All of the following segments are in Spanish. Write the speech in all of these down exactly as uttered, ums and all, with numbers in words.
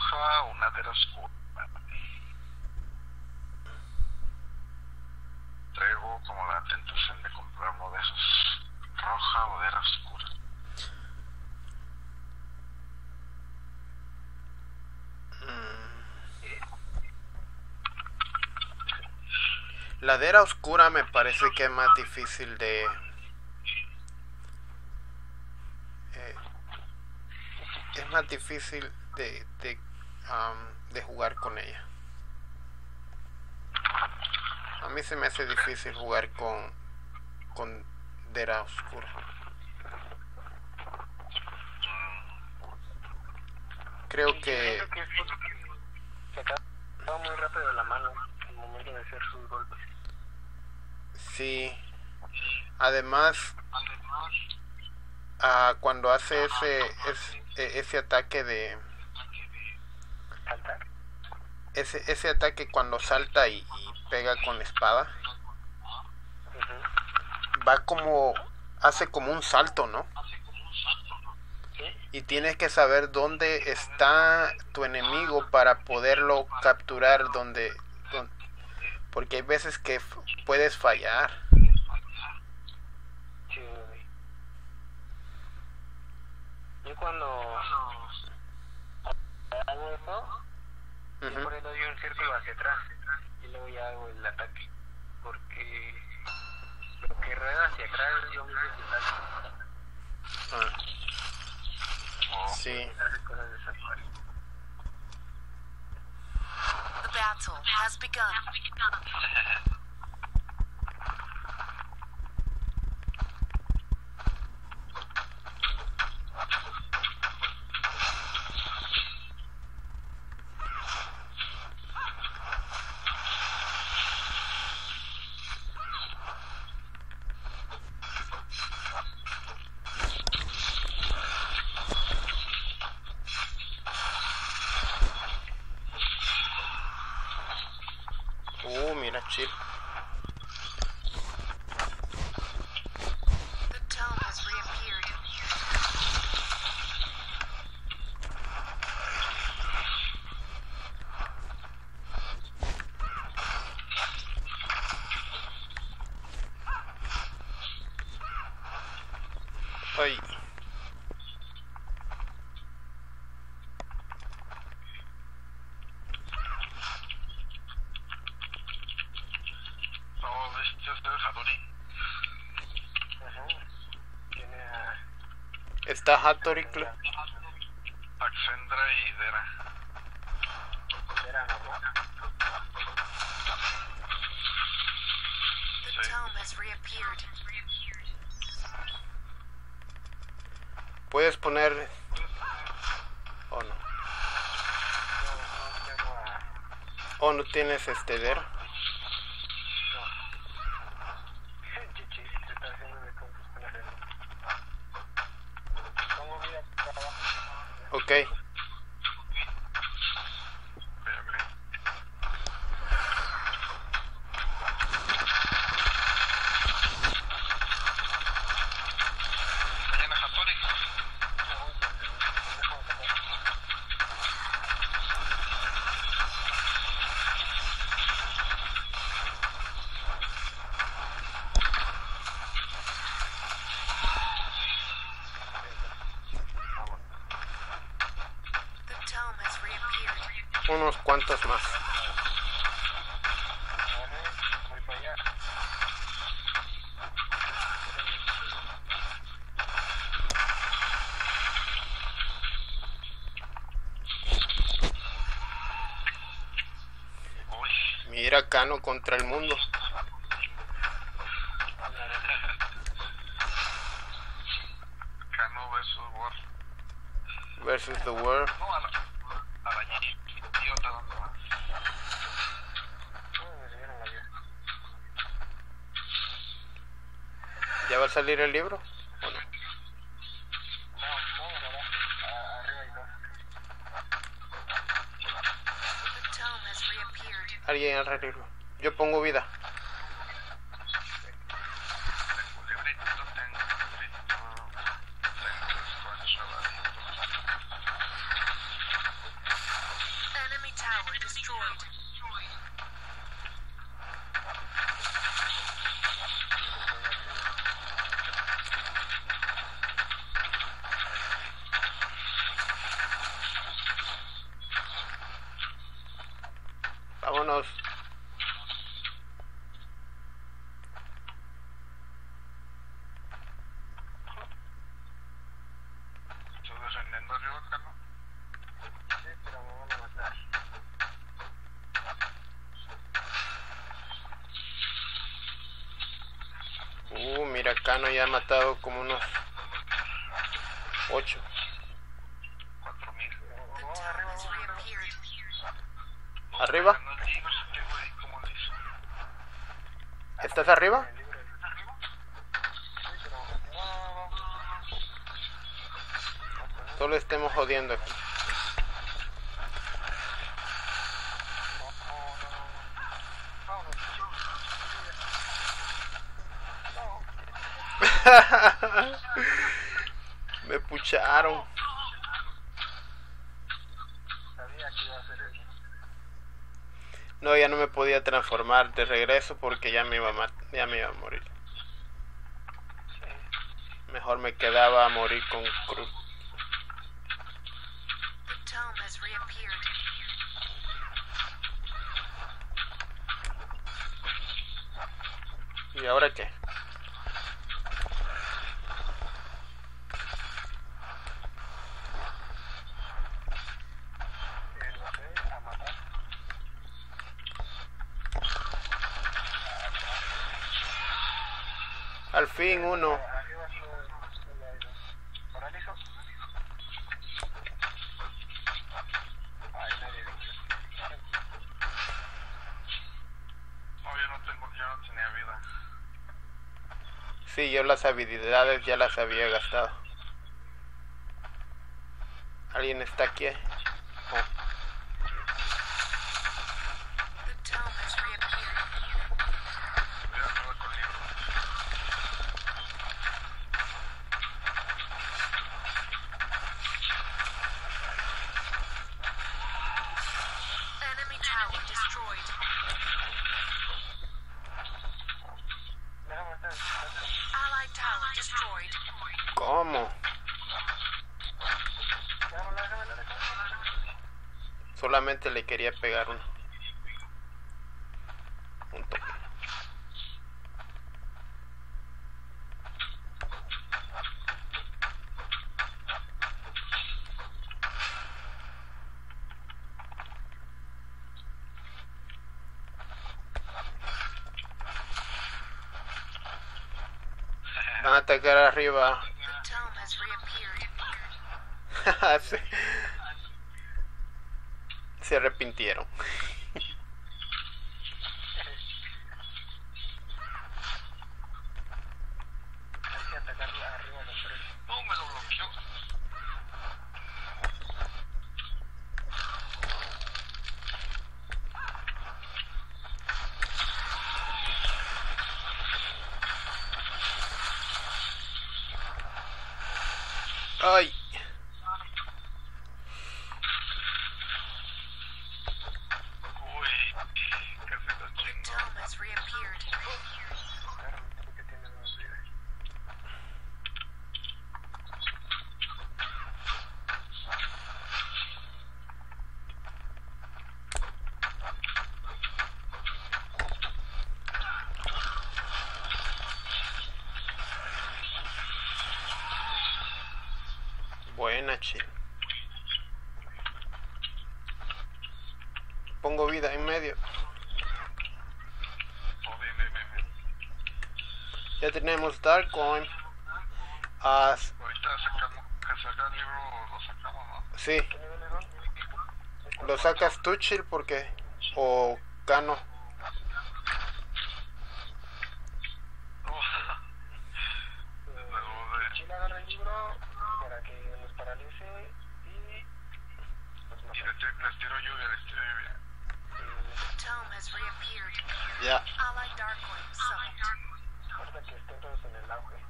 roja o madera oscura. Traigo como la tentación de comprar uno de esos. Roja o madera oscura. Ladera oscura me parece que es más difícil de eh, es más difícil de de, um, de jugar con ella. A mí se me hace difícil jugar con con ladera oscura. Creo Sí, que yo creo que es porque se acaba muy rápido de la mano al momento de hacer sus golpes. sí. Además, uh, cuando hace ese, ese ese ataque de ¿Saltar? ese ese ataque cuando salta y, y pega con la espada, Uh-huh. va como hace como un salto, ¿no? ¿Sí? Y tienes que saber dónde está tu enemigo para poderlo capturar, donde, donde porque hay veces que f- puedes fallar. Sí, güey. Yo cuando hago eso, yo por Ujú. ahí doy un círculo hacia atrás y luego ya hago el ataque. Porque lo que rueda hacia atrás yo mismo que salto. Ah, sí. Hace cosas de esa forma. The battle has begun. Uh, mira, chill. The tome has reappeared. Ay. No, este es el Hattori. Ajá. Tiene a... Está Hattori. cl- Axendra y Dera. Era la boca. The tome has reappeared. Puedes poner. Oh, no. No, no tengo a... Oh, no tienes este der. No. Chichi, se está haciendo de compras con la gente. Pongo vida para abajo. Ok. Ok, ok. Mañana Hattori. The tome has reappeared. Unos cuantos más. Voy para allá. Uy. Mira, Kano contra el mundo. Kano versus War. Versus the world. No, a la... Arañita, idiota, ¿dónde vas? Uy, me subieron la vida. ¿Ya va a salir el libro? ¿O no? No, vamos abajo. Ah, arriba hay dos. The tome has reappeared. Alguien arreglo. Yo pongo vida. Tengo librito, tengo librito. Tengo desconcho, vámonos. ¿Estás defendiendo arriba, Cano? Sí, pero me van a matar. Uh, mira, Cano ya ha matado como unos ocho. Cuatro mil. The town has reappeared. ¿Arriba? No digo si te güey, ¿cómo dice? ¿Estás arriba? El libro. Sí, pero no. Solo estemos jodiendo aquí. Me pucharon. Sabía que iba a hacer eso. No, ya no me podía transformar de regreso porque ya me iba a, mat- ya me iba a morir. Mejor me quedaba a morir con cruz. The town has reappeared. ¿Y ahora qué? Eh, no sé, a matar. Al fin uno. Arriba solo solo hay dos. ¿Paralizo? Ay, nadie dice. No, yo no tengo, yo no tenía vida. Sí, yo las habilidades ya las había gastado. ¿Alguien está aquí? Oh. The town has reappeared. Voy arriba con libro. Enemy tower destroyed. Déjame estar. Allied tower destroyed. ¿Cómo? Déjame, déjame, déjame. Solamente le quería pegar uno. Un toque. Van a atacar arriba. The town has reappeared. se, se arrepintieron. Hay que atacarla arriba los tres. No, me lo bloqueó. Ay. Uy, casi lo The chingo. town has reappeared. Claro, porque tiene dos vidas. Buena, chill. Pongo vida en medio. Oh, bien, bien, bien, bien. Ya tenemos Darkcoin. Ah, s- Ahorita sacamos, que saca el libro, lo sacamos, ¿no? sí. ¿Qué niveles son? Lo sacas tú, chill, porque. O Cano. No. Luego de... Chile agarra el libro para que los paralice y los Y mata. les tiro, les tiro lluvia, les tiro lluvia. The town has reappeared. Ya. Allied Darkling summoned. Hasta que estén todos en el auge.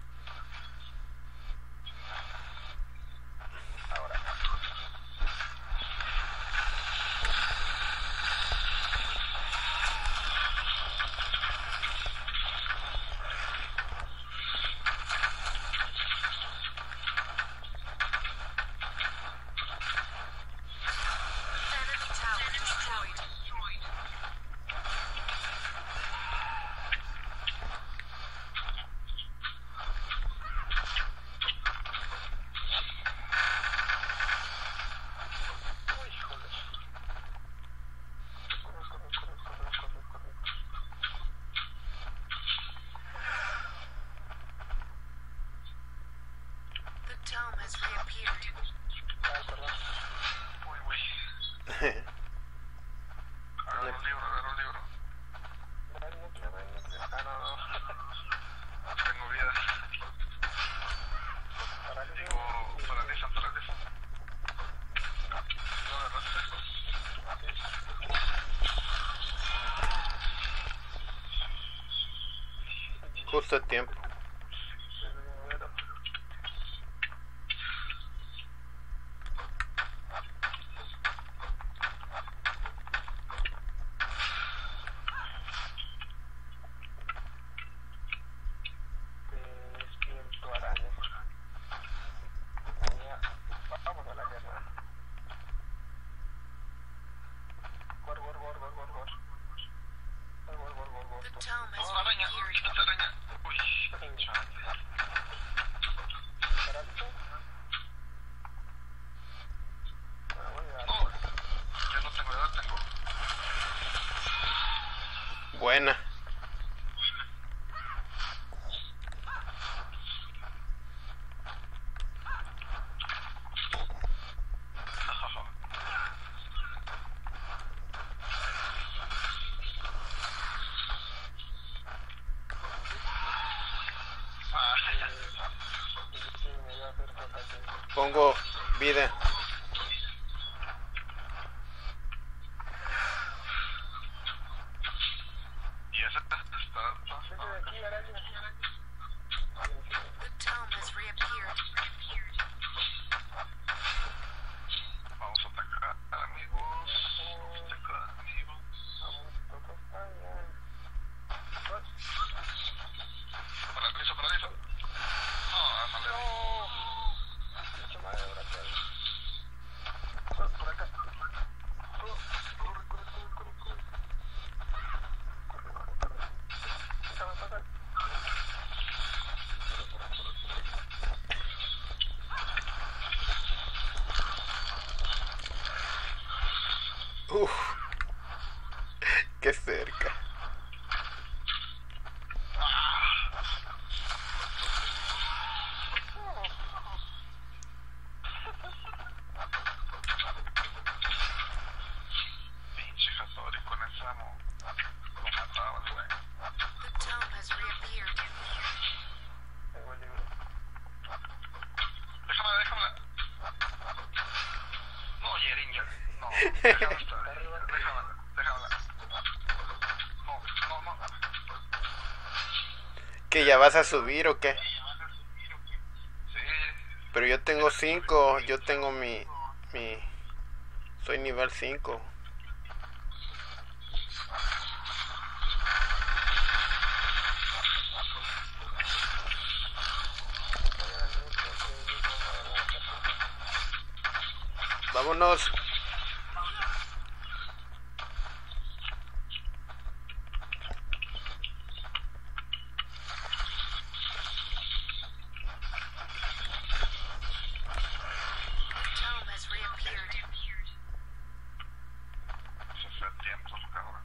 Ahora. Enemy tower destroyed. justo a tiempo. Espíritu araña. Ya, vamos a la guerra. Gor, gor, gor, gor, gor, gor. Gor, gor, gor, gor, gor. The tome has Oh, araña, reappeared. quítate araña. Uy, chale. ¿Paralito? Bueno, voy a dar. Oh, ya no tengo edad, tengo. Buena. Sí, me voy a hacer rotación. Pongo vida. Y esa está, está, Vete de aquí, araña. The tome has reappeared. vamos a atacar, amigos. Vamos a atacar, amigos. Vamos, todos allá. Paralizo, paralizo. No, no le di. Mucho más de brazo. Oh, por acá. Oh, corre, corre, corre, corre, corre. Corre, corre, corre. Pásame, pásame. Uf. Qué cerca. Pinche Hattori, con esa mo. Lo mataba, güey. The tome has reappeared. Tengo el libro. Déjame, déjame. No, Yerinja. No, déjame estar. Arriba. Déjame, déjame. No, no, no. ¿Que ya vas a subir o qué? Sí, Pero yo tengo cinco. Yo tengo mi... mi... Soy nivel cinco. Vámonos. The tome has reappeared. se fue a tiempo, cabrón.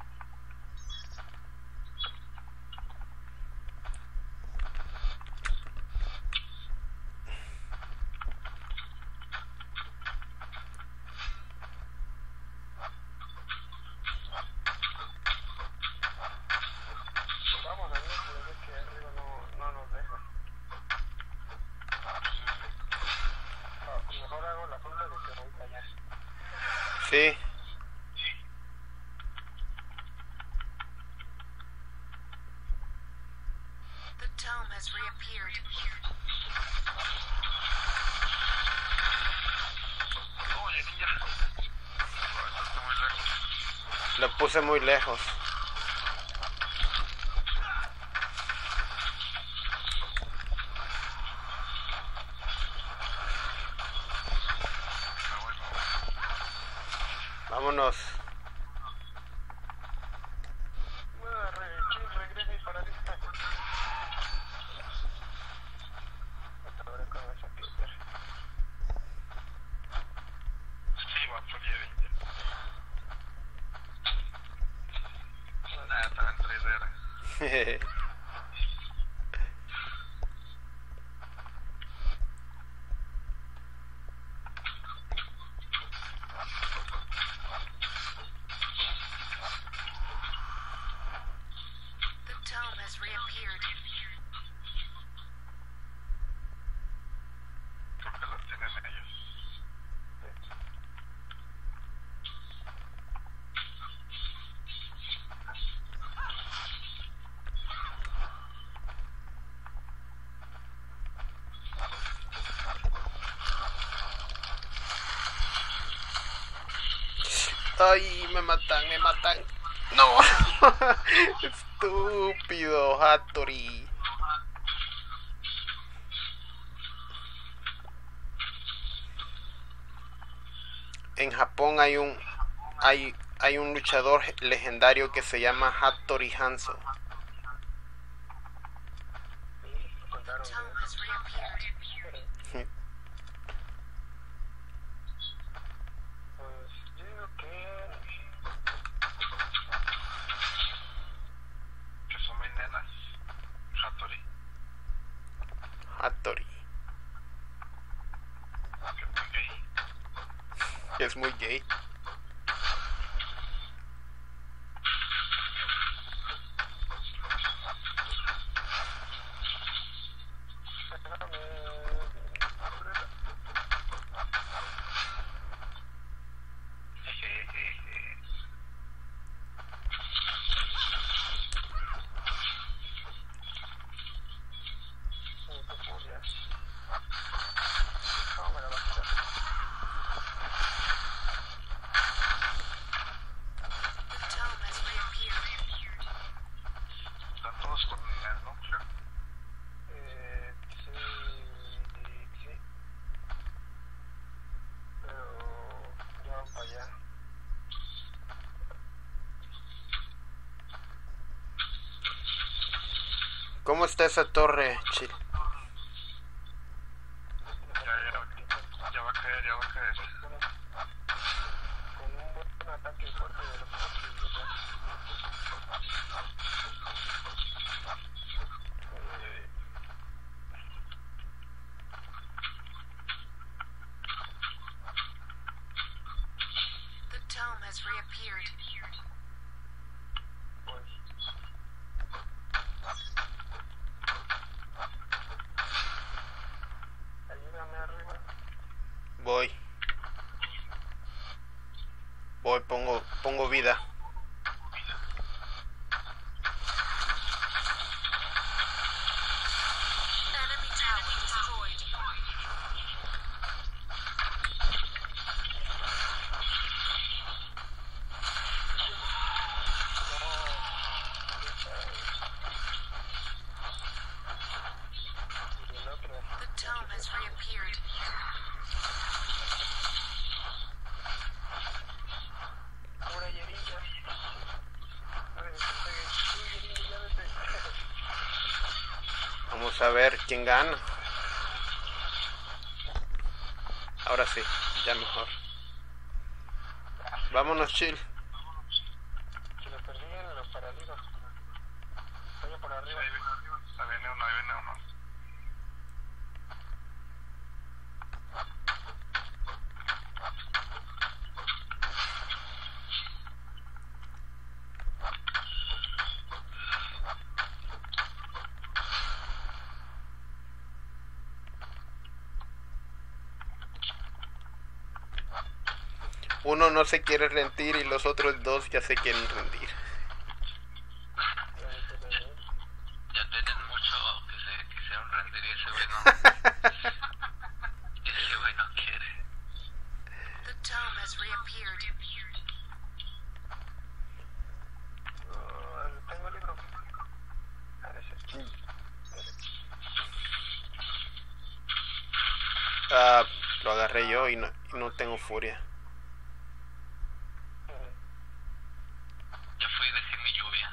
Vamos, amigos, pero es que arriba no, no nos deja. Ah, mejor hago la cuenta de que voy para allá. Sí. The tome has reappeared. No, Yerinja. Esto está muy lejos. Lo puse muy lejos. Me voy, me voy. Vámonos. No, re, sí, regresa y paraliza. Ahora con esa Peter. Sí, va por Yerinja. Nah, estaba en tres era. The tome has reappeared. Creo que las tienen ellos. Ay, me matan, me matan. No. Estúpido, Hattori. En Japón hay un hay hay un luchador legendario que se llama Hattori Hanzo. The tome has reappeared. Pues yo digo que Que son muy nenas. Hattori. Hattori. Que muy gay. Es muy gay. Jejeje. mucha furia. No, me la va a quitar. The tome has reappeared. Están todos con el núcleo. Eh, sí, sí. Pero ya van para allá. ¿Cómo está esa torre, Chil? Ya, ya, ya va a caer, ya va a caer. Con un buen ataque fuerte de los coches. Eh, The tome has reappeared. pues. Ayúdame arriba. Voy. Voy, pongo pongo vida. Enemy tower destroyed. Y el otro. The tome has reappeared. Ahora Yerilla. A ver, que pegue. Tú, Yerilla, ya vete. Vamos a ver quién gana. Ahora sí, ya mejor. Vámonos, Chil. Si lo persiguen, los paralizan. Vaya por arriba. Ahí viene, ahí viene uno, ahí viene uno. Uno no se quiere rendir y los otros dos ya se quieren rendir. Ya vete, bebé. Ya tienen mucho que se quisieron rendir y ese güey no. Ese güey no quiere. The tome has reappeared. Oh, tengo el libro. Ah, ese. Ah, lo agarré yo y no, y no tengo furia. Ya fui y dejé mi lluvia.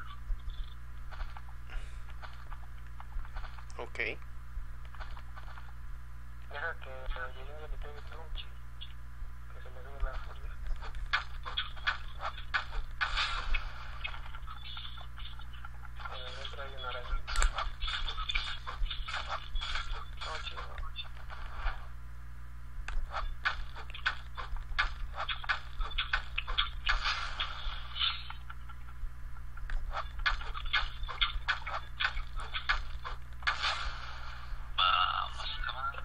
Ok. Deja que a Yerilla le pegue trunchi. Que se le dé la furia. Eh, dentro hay una araña. No, chido. Vamos, cabrón.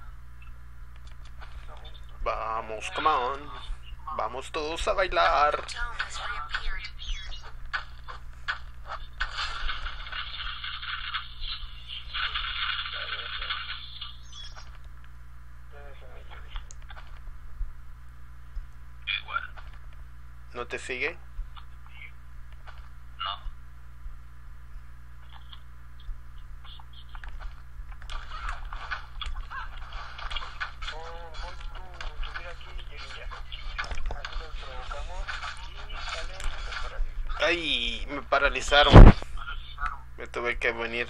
Vamos, come on. Vamos todos a bailar. The tome has reappeared. Ya dejé mi lluvia. Igual. ¿No te sigue? No. Oh, pon tu subir aquí y ya. Así los provocamos y salen y los paralizan. Ay, me paralizaron. Me tuve que venir.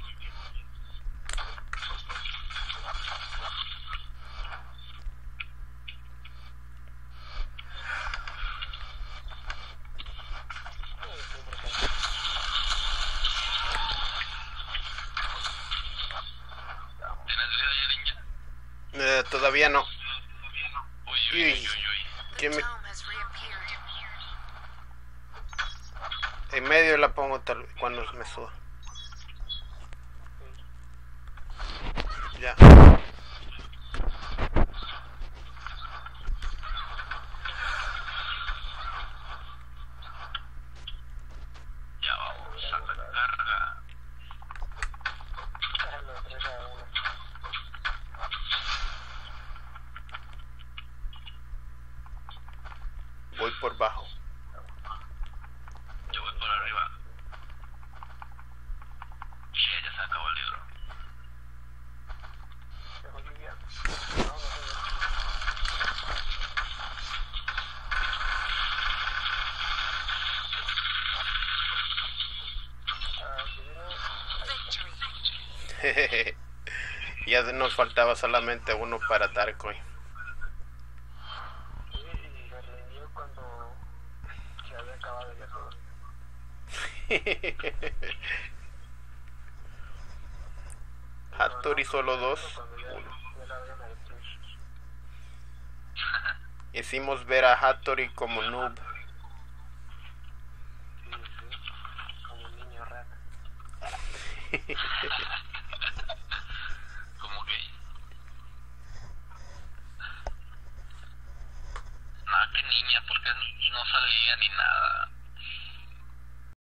¿Tienes vida, Yerinja? Eh, todavía no. Uy, uy, uy, uy, uy. The ¿Quién me- dome has reappeared. En medio la pongo tal cuando me suba. Ya. Ya vamos a la carga. Los tres a uno. Voy por bajo. Yo voy por arriba. Yeah, ya se acabó el libro. Dejo lluvia. No, no sé. Ah, si viene. Victory. Ya nos faltaba solamente uno para Darkcoin. Sí, y me rindió cuando se había acabado ya todo. Hattori solo dos. Cuando ya, ya la habían hecho. Hicimos ver a Hattori como noob.